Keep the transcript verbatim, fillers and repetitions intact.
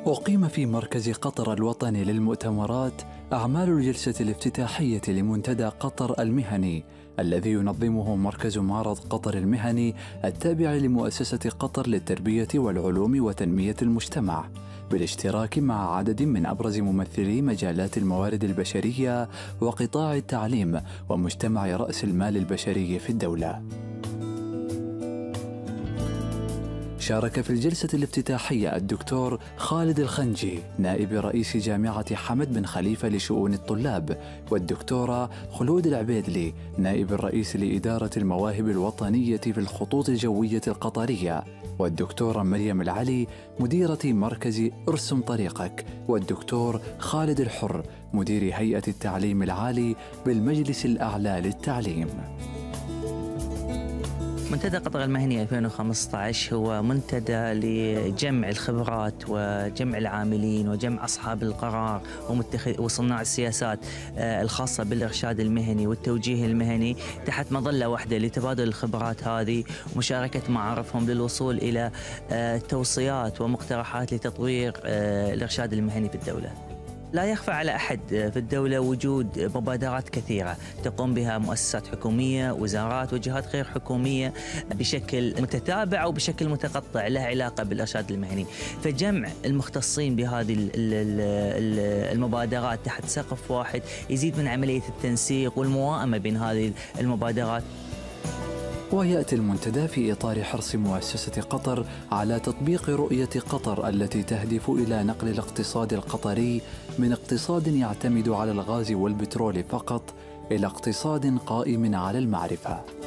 أقيم في مركز قطر الوطني للمؤتمرات أعمال الجلسة الافتتاحية لمنتدى قطر المهني الذي ينظمه مركز معرض قطر المهني التابع لمؤسسة قطر للتربية والعلوم وتنمية المجتمع، بالاشتراك مع عدد من أبرز ممثلي مجالات الموارد البشرية وقطاع التعليم ومجتمع رأس المال البشري في الدولة. شارك في الجلسة الافتتاحية الدكتور خالد الخنجي نائب رئيس جامعة حمد بن خليفة لشؤون الطلاب، والدكتورة خلود العبيدلي نائب الرئيس لإدارة المواهب الوطنية في الخطوط الجوية القطرية، والدكتورة مريم العلي مديرة مركز ارسم طريقك، والدكتور خالد الحر مدير هيئة التعليم العالي بالمجلس الأعلى للتعليم. منتدى قطر المهني ألفين وخمسة عشر هو منتدى لجمع الخبرات وجمع العاملين وجمع أصحاب القرار وصناع السياسات الخاصة بالإرشاد المهني والتوجيه المهني تحت مظلة واحدة لتبادل الخبرات هذه ومشاركة معارفهم للوصول إلى توصيات ومقترحات لتطوير الإرشاد المهني في الدولة. لا يخفى على أحد في الدولة وجود مبادرات كثيرة تقوم بها مؤسسات حكومية، وزارات وجهات غير حكومية بشكل متتابع وبشكل متقطع لها علاقة بالإرشاد المهني، فجمع المختصين بهذه المبادرات تحت سقف واحد يزيد من عملية التنسيق والموائمة بين هذه المبادرات. ويأتي المنتدى في إطار حرص مؤسسة قطر على تطبيق رؤية قطر التي تهدف إلى نقل الاقتصاد القطري من اقتصاد يعتمد على الغاز والبترول فقط إلى اقتصاد قائم على المعرفة.